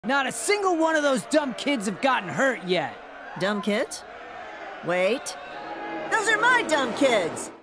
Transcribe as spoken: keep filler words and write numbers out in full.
Not a single one of those dumb kids have gotten hurt yet. Dumb kids? Wait. Those are my dumb kids!